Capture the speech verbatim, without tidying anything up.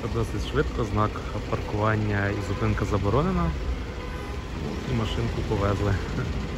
досить швидко, знак паркування і зупинка заборонена. І машинку повезли.